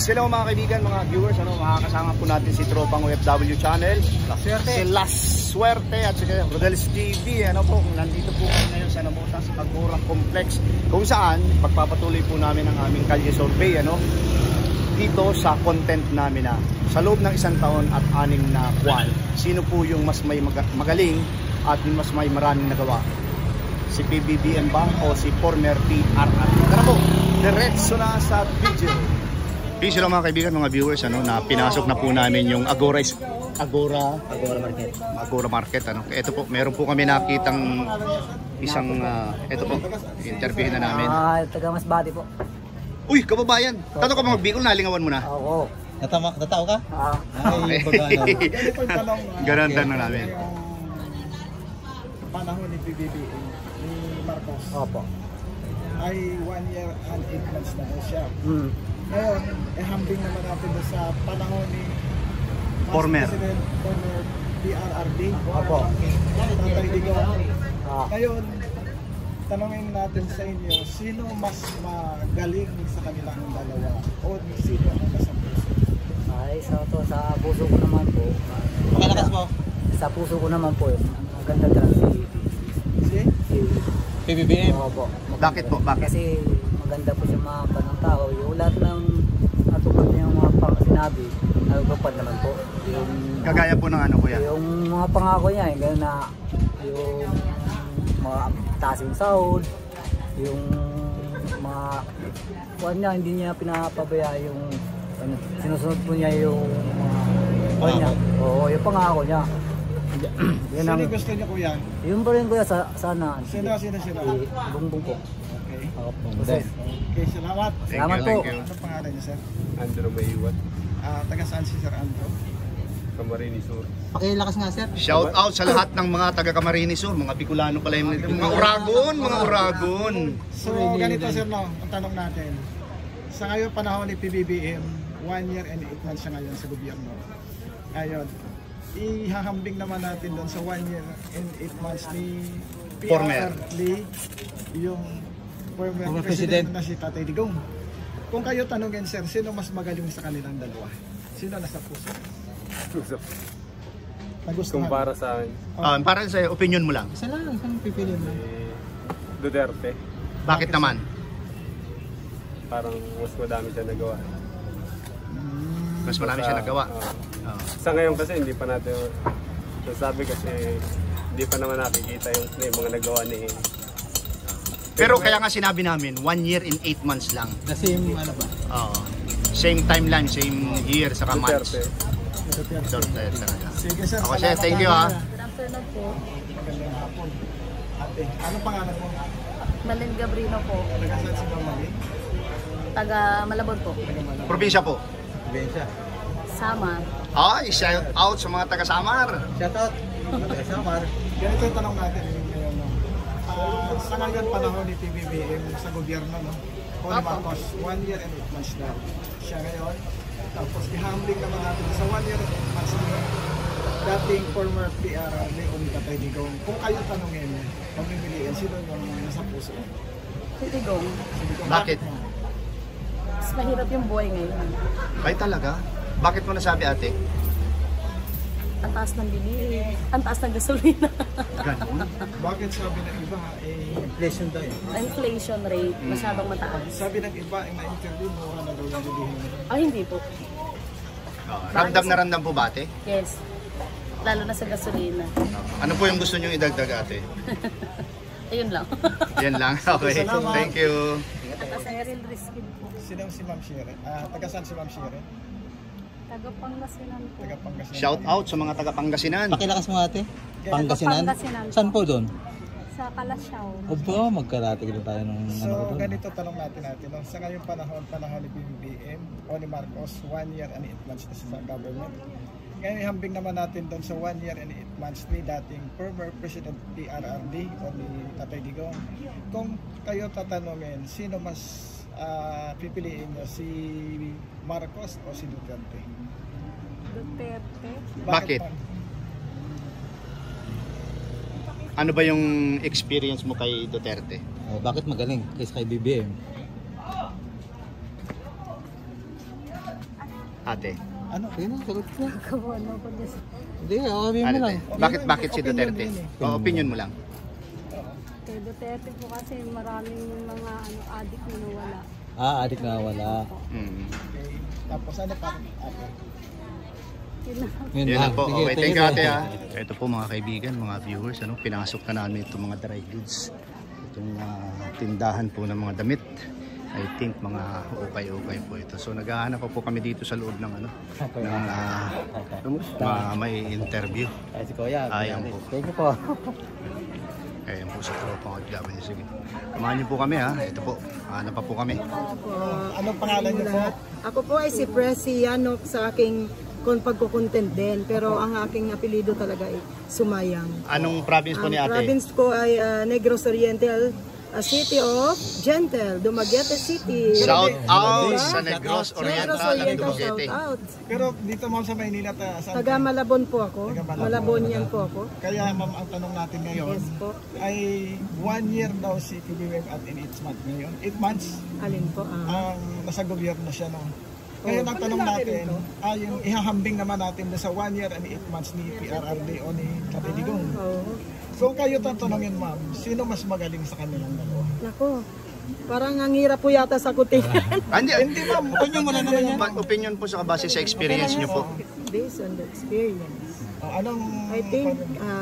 hello mga kaibigan, mga viewers, makakasama po natin si Tropang OFW Channel, si Las Suerte at si Rodel's TV. Nandito po ngayon sa Namutan sa Tagurang Complex, kung saan pagpapatuloy po namin ang aming kalye survey dito sa content namin na sa loob ng 1 taon at 6 na buwan, sino po yung mas may magaling at mas may maraming nagawa, si PBBM ba o si former PRR? Tara po, diretso na sa video. Peace lang mga kaibigan, mga viewers, na pinasok na po namin yung Agora Market. Ito po, meron po kami nakitang isang ito po, interviewin na namin. Taga Masbate po. Uy, kababayan, tato ka mga Bicol, nalingawan mo na. Oo. Natao ka? Ay, ganun tanong namin. Panahon ni PBBM ni Marcos. Opo. Ay 1 year and 8 months na siya. Ngayon, hambing naman natin sa panahon ni former PRRD. Opo. Tatay Digong. Ngayon, tanongin natin sa inyo, sino mas magaling sa kanilang dalawa? O sino ang nasa puso? Ay, sa puso ko naman po. Pakalakas mo. Sa puso ko naman po, ang ganda talaga Si? PBBM. Opo. Bakit po? Bakit? Kasi maganda po siya mga panang tao. Yung lahat ng natupad niya yung mga sinabi, nagpapad naman po. Yung, Kagaya po ng kuya? yung mga pangako niya, yung gano'n na yung mga taas yung sahod, yung mga kuwan niya, hindi niya pinapabaya yung sinusunod po niya yung mga niya. Oo, yung pangako niya. Yan Sino ang gusto niyo kuya? yung pa rin kuya sana. Sino? Bungbong po. Okay. Opo. Okay, salamat. Salamat po. Ano pangalan niyo, sir? Andrew Maywat, Taga saan si Sir Andrew? Camarines Sur. Pakilakas nga, sir. Shout out sa lahat ng mga taga Camarines Sur, mga Bicolano pala yung mga Uragon. So, ganito sir, ang tanong natin. Sa ngayon panahon ni PBBM, 1 year and 8 months siya ngayon sa gobyerno. Ngayon, ihahambing naman natin doon sa 1 year and 8 months ni Former. yung former President president na si Tatay Digong. Kung kayo tanongin sir, sino mas magaling sa kanilang dalawa? Sino nasa puso? Nagustuhan? Kumpara sa akin, Para sa opinion mo lang, Isa lang, isang pipiliin mo. Duterte, bakit naman? parang mas madami siya nagawa. Mas marami siya nagawa. Sa ngayon kasi hindi pa natin nasabi kasi hindi pa naman nakikita yung mga nagawa ni. Pero kaya nga sinabi namin, 1 year and 8 months lang. The same, ano ba? Same timeline, same year, saka months. Duterte. Duterte talaga. Sige sir, Ako siya, thank you ha. Good afternoon po. Magandang hapon. Ate, anong pangalan mo? Malin Gabrino po. Taga saan si Mami? Taga Malabon po. Probinsya po. Bensya. Sama. Ay, shout out sa mga taga Samar. Shoutout. Samar. Ganito yung tanong natin ngayon. Sa ngayon panahon ni PBBM sa gobyerno, o ni Marcos, 1 year and 8 months na siya ngayon. Tapos ihambing naman natin sa 1 year and 8 months na dating former PRR o ni Tatay Digong. Kung kayo tanongin, pamimiliin, sino yung nasa puso? Titigong. Bakit? Mas mahirap yung buhay ngayon. Ay talaga? Bakit mo nasabi ate? Ang taas ng bilihin. Ang taas ng gasolina. Ganun? Bakit sabi ng iba, Inflation tayo. Inflation rate. Masyadong mataas. sabi ng iba, na-interview mo na daw yung bilihin. Hindi po. Ramdam na ramdam po ba ate? Yes. Lalo na sa gasolina. Ano po yung gusto nyo idagdag ate? Ayun lang. Yan lang. Okay. Thank you. Taga sa Eril Riskin po. Sinong si Ma'am Shire? Taga saan si Ma'am Shire? Taga Pangasinan po. Taga Pangasinan. Shout out sa mga taga Pangasinan. Pakilakas mo, ate. Pangasinan. Pangasinan. Saan po doon? Sa Kalasyaw. Opo, magkarating na tayo ng So, ano doon. ganito tanong natin. Sa ngayong panahon ni PBBM o ni Marcos, 1 year and 8 months na sa government. Ngayon, ihambing naman natin doon sa 1 year and 8 months ni dating former President PRRD o ni Tatay Digong. Kung kayo tatanungin, sino mas pipiliin nyo, si Marcos o si Duterte? Duterte. Bakit? Ano ba yung experience mo kay Duterte? Bakit magaling kaysa kay BBM? Ate? Ano? Sige na, sagot ko. Kawan ako niya. Hindi, okay mo Ano lang. te? Bakit si Duterte? O, opinion mo lang. Kay Duterte po kasi maraming mga adik na nawala. Adik na wala. Mm. Okay. Tapos ano pa? Yun na. Yun Yun lang po. Sige, Okay, thank you po. ate ha. Ito po mga kaibigan, mga viewers, pinasok na namin itong mga dry goods. Itong tindahan po ng mga damit. I think mga ukay-ukay po ito. So naghahanap pa po kami dito sa loob ng may interview. Ay, si Kuya. Ayan po. Thank you po. Ayan po sa tropang OFW. Sige. Samahan niyo po kami ha. Ito po. Hanap pa po kami. Anong pangalan niyo po? Ako po ay si Presi Yanok sa aking pagkukontent din. Pero ang aking apelido talaga ay Sumayang. Anong province po ni Ang ate? province ko ay Negros Oriental, City of Gentle, Dumaguete City. Shout out Diba? sa Negros Oriental Negros at Oriental, Dumaguete. shout out. Pero dito ma'am sa Maynila, saan Taga Malabon po ako. Taga Malabon. Malabonian po ako. Kaya ma'am, ang tanong natin ngayon Yes po. ay 1 year daw si PBBM at in 8 months ngayon. 8 months Alin po? ang nasa gobyerno siya no. Ngayon ang tanong natin ay yung ihahambing naman natin sa 1 year and 8 months ni PRRD o ni Tatay Digong. Oo. So kayo tatanungin ma'am, sino mas magaling sa kanilang dalawa? Nako. Parang ang hirap po yata sagutin. Hindi ma'am, opinion mo na naman yan. Opinion po sa base sa experience niyo po. Based on the experience. Anong I think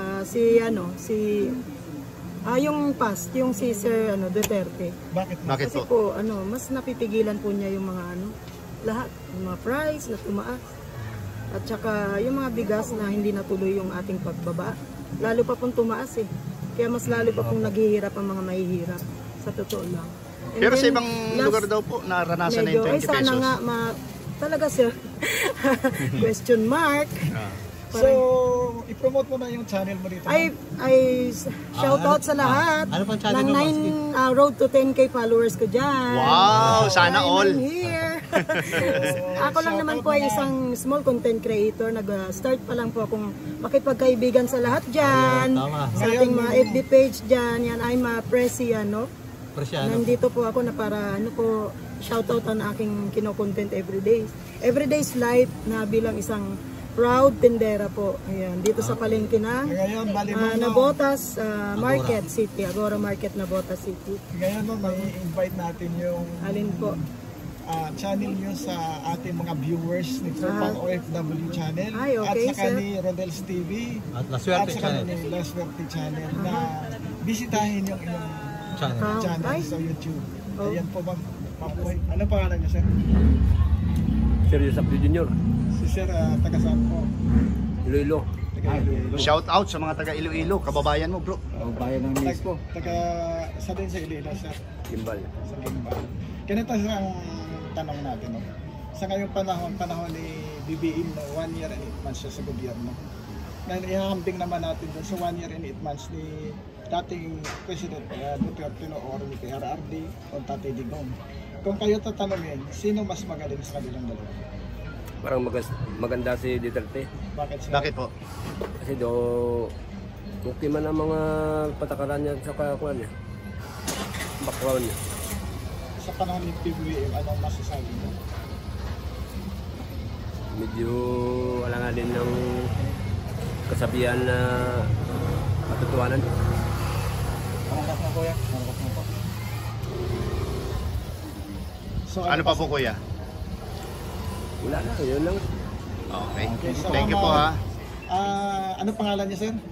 yung past, yung si Sir Duterte. bakit Bakit Kasi po? po mas napipigilan po niya yung mga lahat, yung mga price na tumaas. At saka yung mga bigas na hindi natuloy yung ating pagbaba. Lalo pa pong tumaas eh. Kaya mas lalo pa pong naghihirap ang mga mahihirap. Sa totoo lang. And Pero sa then, ibang lugar daw po, naranasan na yung 20 sana pesos. nga talaga sir. Question mark. So, i-promote mo na yung channel mo dito. I shout out sa lahat Ano pang channel ng mo, 9 road to 10k followers ko dyan. Wow, sana all. I'm here. Ako lang naman po ay isang small content creator. Nag-start pa lang po akong makipagkaibigan sa lahat dyan. Tama. Sa ating mga FB page dyan. Yan, I'm Presi Yanok. Presyano. Nandito po ako na para shout out ang aking kino-content everyday. Everyday's life na bilang isang proud tindera po. Ayan, dito sa palengke ng Ngayon, bali mo Nabotas Market City, Agora Market Nabotas City. Ngayon mo, may invite natin yung Alin po? channel nyo sa ating mga viewers ni Tropang OFW channel. Ay, okay, at saka sir. ni Rodels TV. At La At Suerte saka channel. ni La Suerte channel na bisitahin yung inyong Channel. channel Ay. sa YouTube. Oh. Ayan po bang papuhay. Ano pangalan niyo, sir? Serious Abdi Junior. Si Sir, taga saan po? Iloilo. Taga Iloilo. Shout out sa mga taga Iloilo, kababayan mo bro. Bayan ng Taga, sa din sa Iloilo, sir? Gimbal. Sa Limba. Ganito ang tanong natin. No? Sa ngayong panahon ni BBM na 1 year and 8 months siya sa gobyerno. Ngayon, ihahambing naman natin dun sa 1 year and 8 months ni dating President Duterte or ni PRRD o Tatay Digong. Kung kayo tatanungin, sino mas magaling sa kanilang dalawa? Parang maganda si Duterte. Bakit sir? Bakit po? Kasi okay man ang mga patakaran niya sa kakuan niya. Background niya. Sa panahon ni PBM, anong masasabi mo? Medyo wala nga din ng kasabihan na katotohanan. Pangkat na kuya? Pangkat na po. So, Ano pa po kuya? Wala na, yun lang. Okay. Okay, so, Thank you po ha. Ano pangalan niya, sir?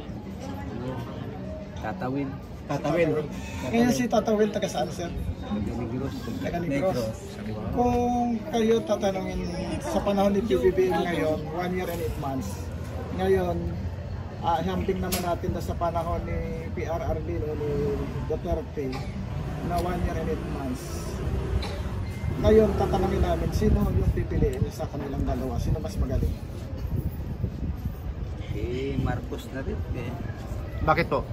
Tatawin. Tatawil. Ngayon si Tatawil, taga saan, sir? Taga Negros. Kung kayo tatanungin sa panahon ni PBBM ngayon, 1 year and 8 months. Ngayon, hambing naman natin na sa panahon ni PRRD o ni Duterte na 1 year and 8 months. Ngayon, tatanungin namin, sino yung pipiliin niyo sa kanilang dalawa? Sino mas magaling? Marcos na rin. Bakit po?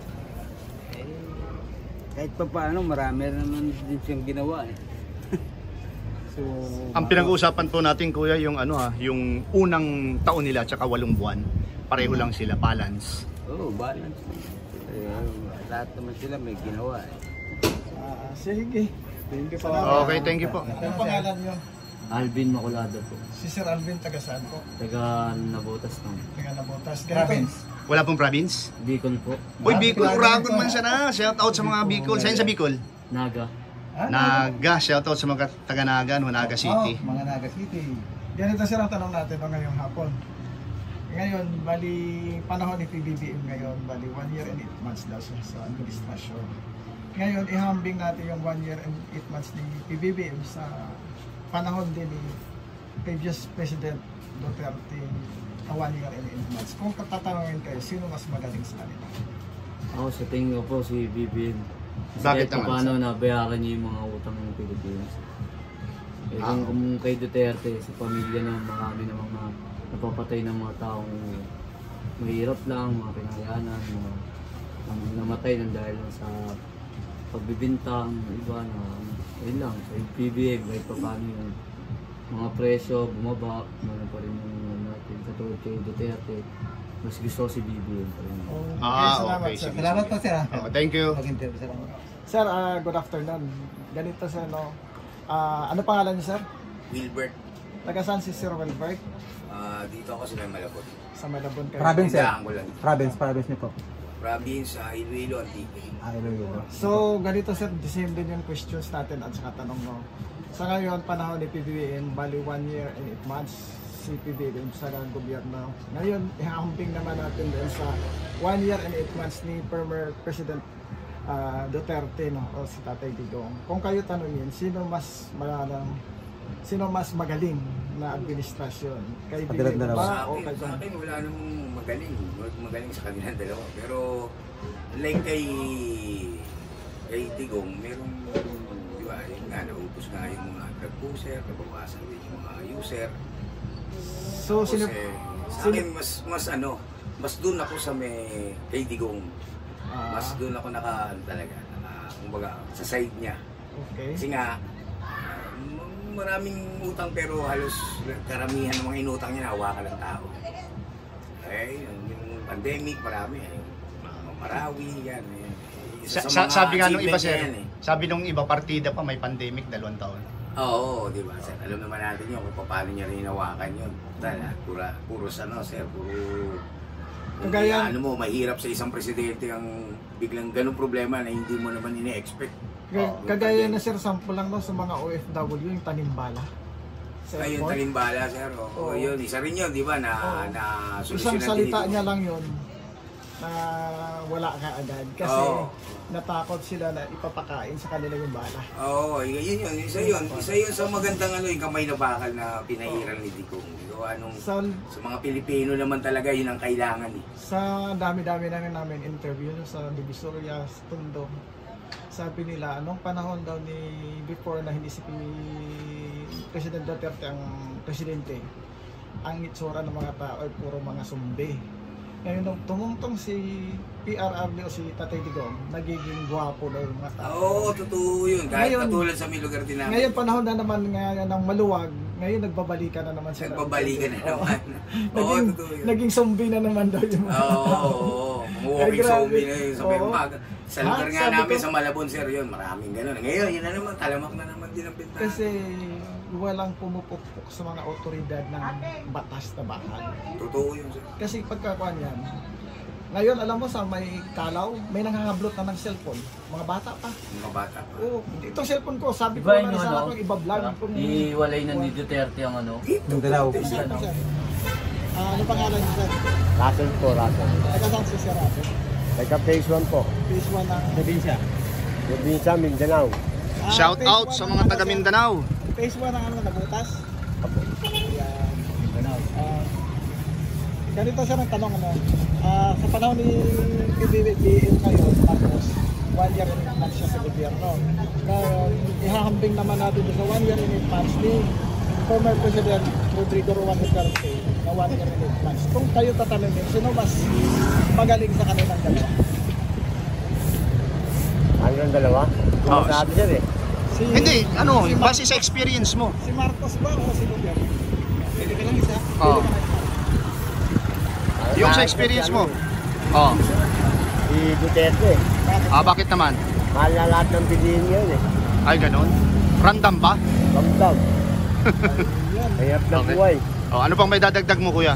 Kahit pa paano, marami naman din siyang ginawa eh. So, Ang pinag-uusapan po natin kuya yung yung unang taon nila tsaka 8 buwan. Pareho lang sila, balance. balance. Lahat naman sila may ginawa eh. Sige. Thank you po. Okay, thank you po. Anong pangalan niyo? Alvin Maculado po. Si Sir Alvin, taga saan po? Taga Nabotas ng Taga Nabotas. Province. Wala pong province? Bicol po. Uy, Bicol, Uragon man siya na. Shout out sa mga Bicol. Saan sa Bicol? Naga. Naga, shout out sa mga taga Naga, Naga City. Mga Naga City. Ganito sir ang tanong natin ngayong hapon. Ngayon, bali panahon ni PBBM ngayon, bali 1 year and 8 months daw siya sa administrasyon. Ngayon, ihambing natin yung 1 year and 8 months ni PBBM sa panahon din ni previous President Duterte na 1 year and 8 months. Kung tatanungin kayo, sino mas magaling sa kanila? Ako sa tingin ko po si BBM. Bakit Kahit naman? paano nabayaran niya yung mga utang ng Pilipinas. Eh, kung kay Duterte, sa pamilya na marami na mga napapatay ng mga taong mahirap lang, mga pinangyanan, mga namatay ng dahil lang sa pagbibintang, iba na, ayun lang, sa PBM, kahit pa paano yung mga presyo, bumaba, ano pa rin yung natin, katulad kay Duterte, mas gusto ko si BBM pa rin. Okay. sir. Salamat po, sir. Thank you. Mag-interview, salamat. Sir, good afternoon. Ganito sir, no? Ano pangalan niyo, sir? Wilbert, Taga saan si Sir Wilbert? dito ako sa may Malabon. Sa Malabon kayo. Province, sir. Tindahan ko lang. Province niyo po. Province, Iloilo, Antique. Iloilo. So, ganito sir, the same din yung questions natin at saka tanong mo. Sa ngayon, panahon ni PBBM, bali 1 year and 8 months si PBBM sa gobyerno. Ngayon, ihahamping naman natin din sa 1 year and 8 months ni former President Duterte, no, o si Tatay Digong. Kung kayo tanungin, sino mas magaling na administrasyon? Kay BBM ba o kay Sa akin, wala namang magaling. Magaling sa kanilang dalawa. Pero, like kay Digong, merong, di ba, yun nga, naubos nga yung mga drug user, nabawasan din yung mga user. So, Kasi, sa akin, mas doon ako sa may kay Digong. Mas doon ako kumbaga, sa side niya. Okay. Kasi nga, maraming utang pero halos karamihan ng mga inutang niya nahawakan ng tao. Yung pandemic, marami. Marawi, yan. Sabi nga nung iba, sir, sabi nung iba, partida pa, may pandemic, 2 taon. Oo, di ba? Sir, alam naman natin yun kung paano niya rin hinawakan yun. Puro sir, Kagaya, mahirap sa isang presidente ang biglang ganung problema na hindi mo naman ine-expect. Kagaya na sir, sample lang no, sa mga OFW, yung tanimbala. Ayun, talimbala, sir. Oo, yun. Isa rin yun, di ba? Na Isang salita niya lang yun na wala ka agad. Kasi natakot sila na ipapakain sa kanila yung bala. Oo, yun. Isa yun sa magandang yung kamay na bakal na pinahiran ni Digong. Sa mga Pilipino naman talaga yun ang kailangan eh. Sa dami-dami na namin interview sa Divisoria, sa Tondo, sabi nila, anong panahon daw ni before na hindi si President Duterte ang presidente, ang itsura ng mga tao ay puro mga sumbi. Ngayon nung tumungtong si PRRD o si Tatay Digong, nagiging gwapo daw yung mga tao. Oo, totoo yun. Kahit Ngayon, katulad sa may lugar din namin. Ngayon panahon na naman ng maluwag, ngayon nagbabalikan na naman sila. Nagbabalikan na naman. Oo, totoo yun. Naging zombie na naman daw yung mga tao. Oo, walking zombie na yun. Sa lugar nga sabi namin ko, sa Malabon, sir, yun. Maraming ganun. Ngayon, yun na naman. Talamak na naman din ang pintahan. Kasi walang pumupukpok sa mga otoridad ng batas na bakal. Totoo yun, sir. Kasi pagkakuan yan, ngayon alam mo sa may Kalaw, may nanghahablot na ng cellphone. Mga bata pa. Mga bata pa. Oo, itong cellphone ko, sabi ko Iba na yung isa ano, akong iba-vlog. iwalay na ni Duterte ang ano. Yung dalaw. Ano pangalan niyo, sir? Russell po, Russell. Taga saan si Sir Rafi? Taga phase 1 po. Phase 1 ng... Probinsya. Probinsya, Mindanao. Shout phase out 1 sa ng mga ano, taga sir? Mindanao. Phase 1 ng Nabutas? Ayan. Ganito sir ang tanong sa panahon ni PBBM ngayon, tapos 1 year and 8 months siya sa gobyerno. Ihahambing naman natin sa 1 year and 8 months ni former President Rodrigo Roa Duterte na 1 year and 8 months. Kung kayo tatanungin, sino mas magaling sa kanilang dalawa? Ano yung dalawa? Oh, Sabi siya eh. Hindi, base sa experience mo. Si Marcos ba o si Duterte? Pwede ka lang isa? Yung sa experience mo. Oh. Si Duterte. Bakit naman? Mahal na lahat ng bilihin yun eh. Ay, ganun. Random ba? Ramdam. Hayap na Okay. buhay. Oh, ano pang may dadagdag mo, kuya?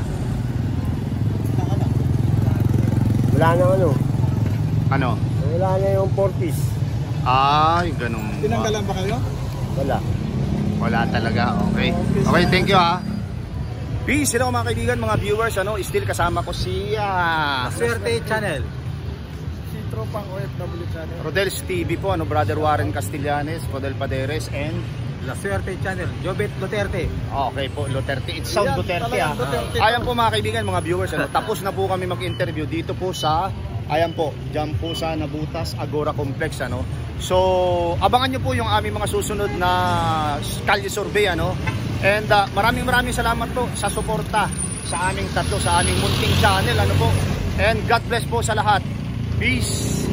Wala nang ano. Ano? Wala na yung 40s. Ay, ganun ba? Tinanggalan ba kayo? Wala. Wala talaga. Okay. Okay, thank you ha. Peace. Hello mga kaibigan, mga viewers. Ano, still kasama ko si Swerte Channel. Si Tropang OFW channel. Rodel's TV po, ano, Brother Warren Castellanes, Rodel Paderes, and La Swerte Channel. Jobet Duterte. okay po, Duterte. It sound Yan, Duterte talagang ah. Duterte. Ayan po mga kaibigan, mga viewers, ano, tapos na po kami mag-interview dito po sa, ayan po, dyan po sa Nabutas Agora Complex, ano. So, abangan nyo po yung aming mga susunod na kalye survey, ano. And maraming salamat po sa suporta sa aming tatlo, sa aming munting channel, ano po. And God bless po sa lahat. Peace.